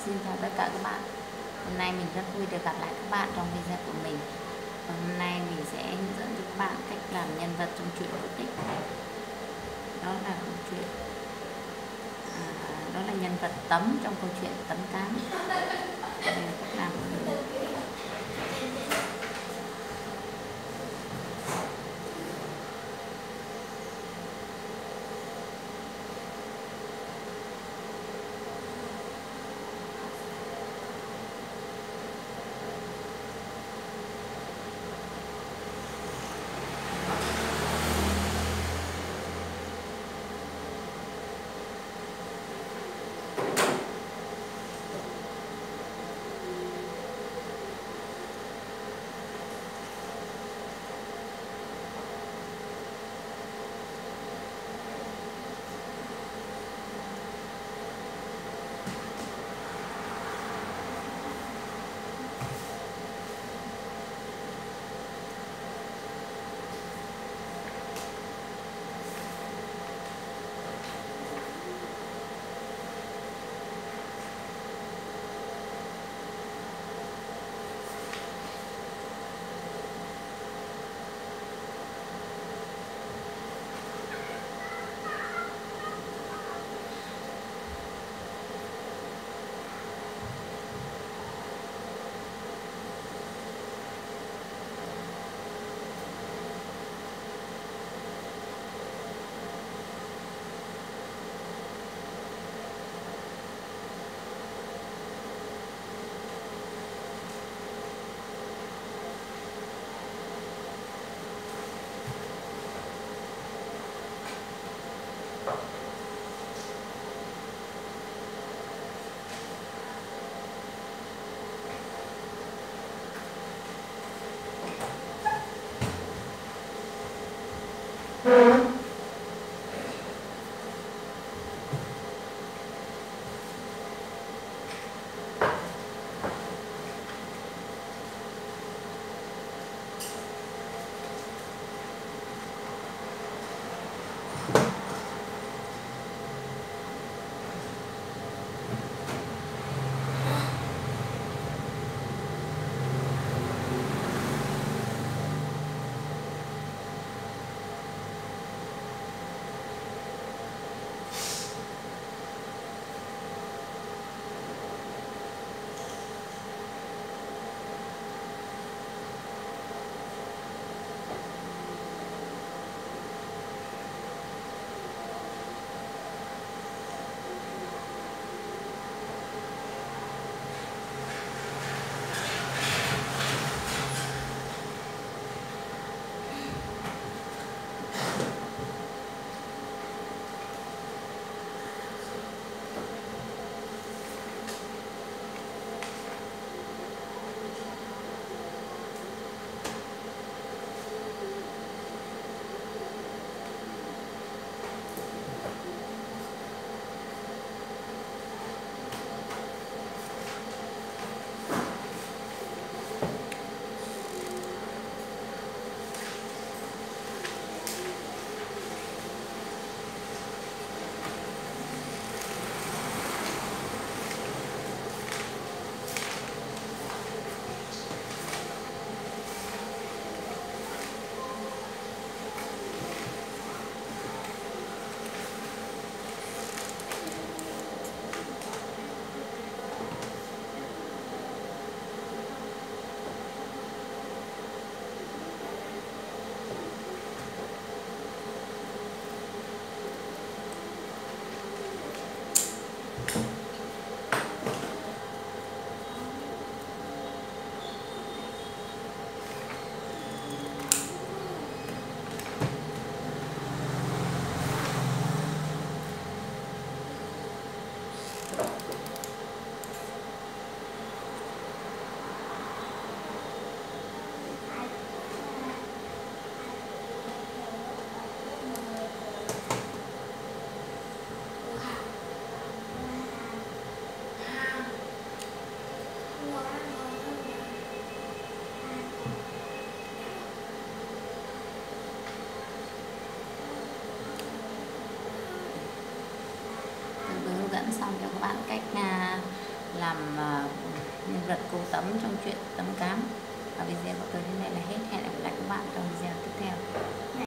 Xin chào tất cả các bạn. Hôm nay mình rất vui được gặp lại các bạn trong video của mình. Và hôm nay mình sẽ hướng dẫn cho các bạn cách làm nhân vật trong truyện cổ tích. Đó là câu chuyện đó là nhân vật Tấm trong câu chuyện Tấm Cám. Đây là cách làm của mình. làm nhân vật cô Tấm trong truyện Tấm Cám. Và video của tôi đến đây là hết.